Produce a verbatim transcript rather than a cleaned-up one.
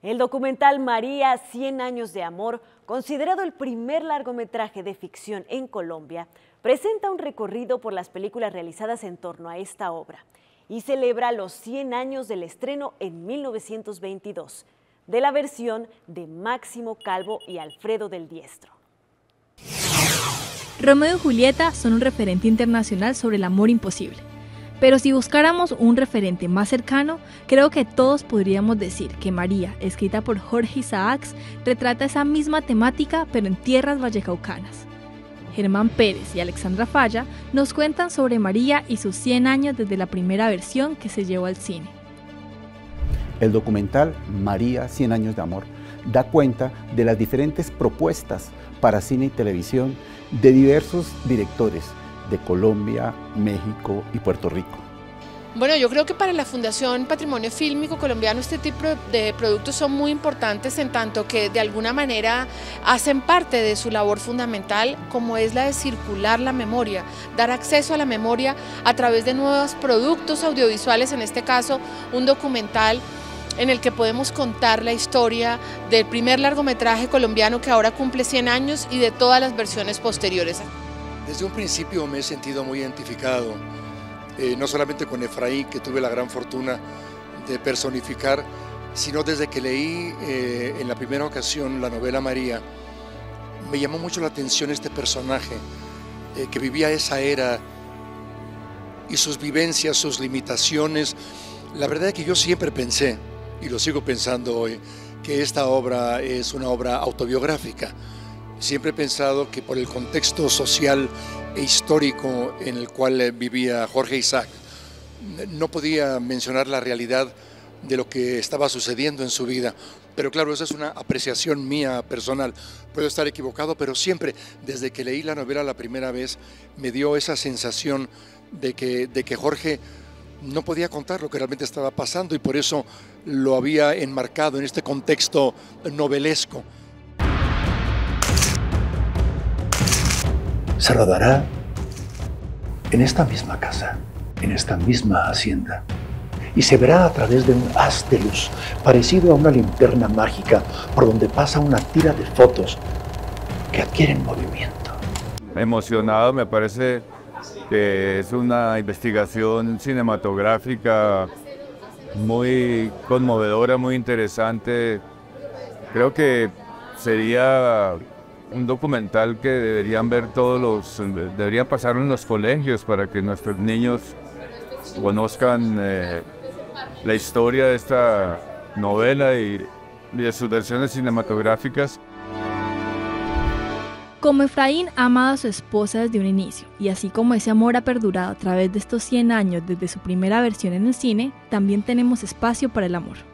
El documental María, cien años de amor, considerado el primer largometraje de ficción en Colombia, presenta un recorrido por las películas realizadas en torno a esta obra y celebra los cien años del estreno en mil novecientos veintidós, de la versión de Máximo Calvo y Alfredo del Diestro. Romeo y Julieta son un referente internacional sobre el amor imposible. Pero si buscáramos un referente más cercano, creo que todos podríamos decir que María, escrita por Jorge Isaacs, retrata esa misma temática pero en tierras vallecaucanas. Germán Pérez y Alexandra Falla nos cuentan sobre María y sus cien años desde la primera versión que se llevó al cine. El documental María, cien años de amor da cuenta de las diferentes propuestas para cine y televisión de diversos directores de Colombia, México y Puerto Rico. Bueno, yo creo que para la Fundación Patrimonio Fílmico Colombiano este tipo de productos son muy importantes en tanto que de alguna manera hacen parte de su labor fundamental, como es la de circular la memoria, dar acceso a la memoria a través de nuevos productos audiovisuales, en este caso un documental en el que podemos contar la historia del primer largometraje colombiano que ahora cumple cien años y de todas las versiones posteriores. Desde un principio me he sentido muy identificado, eh, no solamente con Efraín, que tuve la gran fortuna de personificar, sino desde que leí eh, en la primera ocasión la novela María, me llamó mucho la atención este personaje eh, que vivía esa era y sus vivencias, sus limitaciones. La verdad es que yo siempre pensé, y lo sigo pensando hoy, que esta obra es una obra autobiográfica. Siempre he pensado que por el contexto social e histórico en el cual vivía Jorge Isaac, no podía mencionar la realidad de lo que estaba sucediendo en su vida. Pero claro, esa es una apreciación mía personal. Puedo estar equivocado, pero siempre, desde que leí la novela la primera vez, me dio esa sensación de que, de que Jorge no podía contar lo que realmente estaba pasando y por eso lo había enmarcado en este contexto novelesco. Se rodará en esta misma casa, en esta misma hacienda, y se verá a través de un haz de luz, parecido a una linterna mágica, por donde pasa una tira de fotos que adquieren movimiento. Emocionado, me parece que es una investigación cinematográfica muy conmovedora, muy interesante. Creo que sería un documental que deberían ver todos los, deberían pasarlo en los colegios para que nuestros niños conozcan eh, la historia de esta novela y, y de sus versiones cinematográficas. Como Efraín ha amado a su esposa desde un inicio, y así como ese amor ha perdurado a través de estos cien años desde su primera versión en el cine, también tenemos espacio para el amor.